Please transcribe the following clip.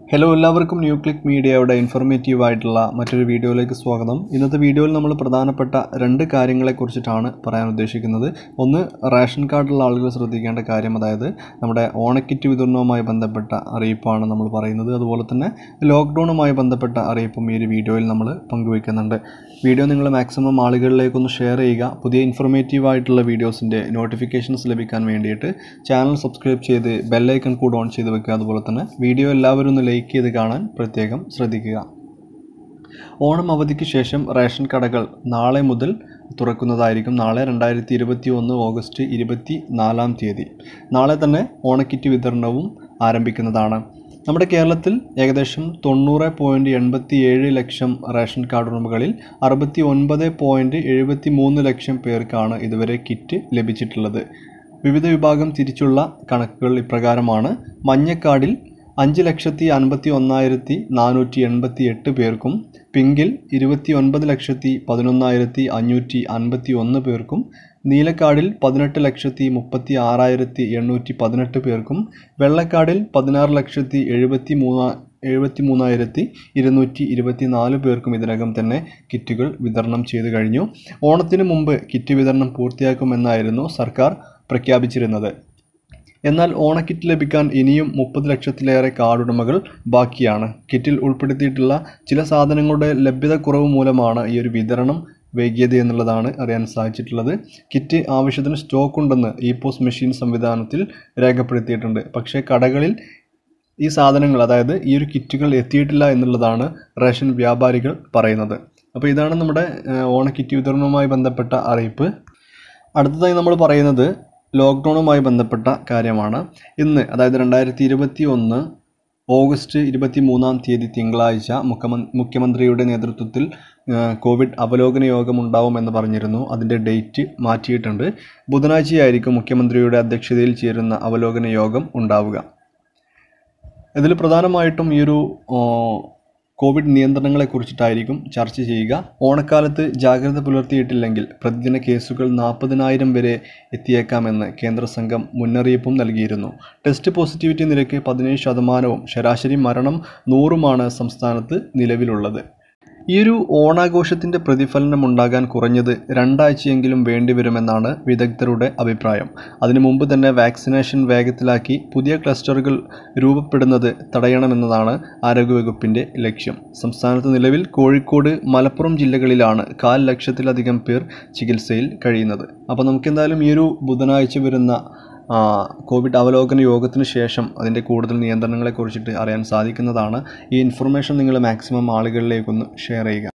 Hello എല്ലാവർക്കും new click മീഡിയയുടെ informative ആയിട്ടുള്ള മറ്റൊരു വീഡിയോയിലേക്ക് സ്വാഗതം. ഇന്നത്തെ വീഡിയോയിൽ നമ്മൾ പ്രധാനപ്പെട്ട രണ്ട് കാര്യങ്ങളെക്കുറിച്ചിട്ടാണ് പറയാൻ ഉദ്ദേശിക്കുന്നത്. ഒന്ന്, റേഷൻ കാർഡുള്ള ആളുകൾ ശ്രദ്ധിക്കേണ്ട കാര്യം, അതായത് നമ്മുടെ ഓണക്കിറ്റ് വിതരണവുമായി ബന്ധപ്പെട്ട അറിയിപ്പാണ് നമ്മൾ പറയുന്നത്. അതുപോലെ തന്നെ ലോക്ക്ഡൗണുമായി ബന്ധപ്പെട്ട അറിയിപ്പും ഈ ഒരു വീഡിയോയിൽ നമ്മൾ പങ്കുവയ്ക്കുന്നുണ്ട്. വീഡിയോ നിങ്ങൾ മാക്സിമം ആളുകളിലേക്കൊന്ന് ഷെയർ ചെയ്യുക. പുതിയ ഇൻഫോർമേറ്റീവ് ആയിട്ടുള്ള വീഡിയോസിൻ്റെ നോട്ടിഫിക്കേഷൻസ് ലഭിക്കാൻ വേണ്ടിയിട്ട് ചാനൽ സബ്സ്ക്രൈബ് ചെയ്ത് ബെല്ലൈക്കൺ കൂടെ ഓൺ ചെയ്ത് വെക്കുക. അതുപോലെ തന്നെ വീഡിയോ എല്ലാവരും ഒന്ന് ലൈക്ക് ചെയ്ത് കാണാൻ പ്രത്യേകം ശ്രദ്ധിക്കുക. ഓണം അവധിക്ക് ശേഷം റേഷൻ കടകൾ നാളെ മുതൽ തുറക്കുന്നതായിരിക്കും. നാളെ 2021 ഓഗസ്റ്റ് 24 നാളെ തന്നെ ഓണക്കിറ്റ് വിതരണവും ആരംഭിക്കുന്നതാണ്. നമ്മുടെ കേരളത്തിൽ ഏകദേശം 90.87 ലക്ഷം റേഷൻ കാർഡ് ഉടമകളിൽ 69.73 ലക്ഷം പേർക്കാണ് ഇതുവരെ കിറ്റ് ലഭിച്ചിട്ടുള്ളത്. വിവിധ വിഭാഗം തിരിച്ചുള്ള കണക്കുകൾ ഇപ്രകാരമാണ്. മഞ്ഞക്കാർഡിൽ 5,51,488 പേർക്കും, പിങ്കിൽ 29,11,551 പേർക്കും, നീലക്കാർഡിൽ 18,36,818 പേർക്കും, വെള്ളക്കാർഡിൽ 16,73,224 പേർക്കും ഇതിനകം തന്നെ കിറ്റുകൾ വിതരണം ചെയ്തു കഴിഞ്ഞു. ഓണത്തിന് മുമ്പ് കിറ്റ് വിതരണം പൂർത്തിയാക്കുമെന്നായിരുന്നു സർക്കാർ പ്രഖ്യാപിച്ചിരുന്നത്. എന്നാൽ ഓണക്കിറ്റ് ലഭിക്കാൻ ഇനിയും 30 ലക്ഷത്തിലേറെ കാർഡ് ഉടമകൾ ബാക്കിയാണ്. കിറ്റിൽ ഉൾപ്പെടുത്തിയിട്ടുള്ള ചില സാധനങ്ങളുടെ ലഭ്യതക്കുറവ് മൂലമാണ് ഈ ഒരു വിതരണം വൈകിയത് എന്നുള്ളതാണ് അറിയാൻ സാധിച്ചിട്ടുള്ളത്. കിറ്റ് ആവശ്യത്തിന് സ്റ്റോക്ക് ഉണ്ടെന്ന് പോസ്റ്റ് മെഷീൻ സംവിധാനത്തിൽ രേഖപ്പെടുത്തിയിട്ടുണ്ട്. പക്ഷേ കടകളിൽ ഈ സാധനങ്ങൾ, അതായത് ഈ ഒരു കിറ്റുകൾ എത്തിയിട്ടില്ല എന്നുള്ളതാണ് റേഷൻ വ്യാപാരികൾ പറയുന്നത്. അപ്പോൾ ഇതാണ് നമ്മുടെ ഓണക്കിറ്റ് വിതരണവുമായി ബന്ധപ്പെട്ട അറിയിപ്പ്. അടുത്തതായി നമ്മൾ പറയുന്നത് ലോക്ക്ഡൗണുമായി ബന്ധപ്പെട്ട കാര്യമാണ്. ഇന്ന്, അതായത് 2021 ഓഗസ്റ്റ് 23 തിങ്കളാഴ്ച മുഖ്യമന്ത്രിയുടെ നേതൃത്വത്തിൽ കോവിഡ് അവലോകന യോഗം ഉണ്ടാവുമെന്ന് പറഞ്ഞിരുന്നു. അതിൻ്റെ ഡേറ്റ് മാറ്റിയിട്ടുണ്ട്. ബുധനാഴ്ചയായിരിക്കും മുഖ്യമന്ത്രിയുടെ അധ്യക്ഷതയിൽ ചേരുന്ന അവലോകന യോഗം ഉണ്ടാവുക. ഇതിൽ പ്രധാനമായിട്ടും ഈ ഒരു കോവിഡ് നിയന്ത്രണങ്ങളെക്കുറിച്ചിട്ടായിരിക്കും ചർച്ച ചെയ്യുക. ഓണക്കാലത്ത് ജാഗ്രത പുലർത്തിയിട്ടില്ലെങ്കിൽ പ്രതിദിന കേസുകൾ 40,000 വരെ എത്തിയേക്കാമെന്ന് കേന്ദ്ര സംഘം മുന്നറിയിപ്പും നൽകിയിരുന്നു. ടെസ്റ്റ് പോസിറ്റിവിറ്റി നിരക്ക് 17%, ശരാശരി മരണം 100 സംസ്ഥാനത്ത് നിലവിലുള്ളത്. ഈ ഒരു ഓണാഘോഷത്തിൻ്റെ പ്രതിഫലനം ഉണ്ടാകാൻ കുറഞ്ഞത് 2 ആഴ്ചയെങ്കിലും വേണ്ടിവരുമെന്നാണ് വിദഗ്ധരുടെ അഭിപ്രായം. അതിനു മുമ്പ് തന്നെ വാക്സിനേഷൻ വേഗത്തിലാക്കി പുതിയ ക്ലസ്റ്ററുകൾ രൂപപ്പെടുന്നത് തടയണമെന്നതാണ് ആരോഗ്യവകുപ്പിൻ്റെ ലക്ഷ്യം. സംസ്ഥാനത്ത് നിലവിൽ കോഴിക്കോട്, മലപ്പുറം ജില്ലകളിലാണ് 1/4 ലക്ഷത്തിലധികം പേർ ചികിത്സയിൽ കഴിയുന്നത്. അപ്പോൾ നമുക്കെന്തായാലും ഈ ഒരു ബുധനാഴ്ച വരുന്ന കോവിഡ് അവലോകന യോഗത്തിന് ശേഷം അതിൻ്റെ കൂടുതൽ നിയന്ത്രണങ്ങളെക്കുറിച്ചിട്ട് അറിയാൻ സാധിക്കുന്നതാണ്. ഈ ഇൻഫർമേഷൻ നിങ്ങൾ മാക്സിമം ആളുകളിലേക്കൊന്ന് ഷെയർ ചെയ്യുക.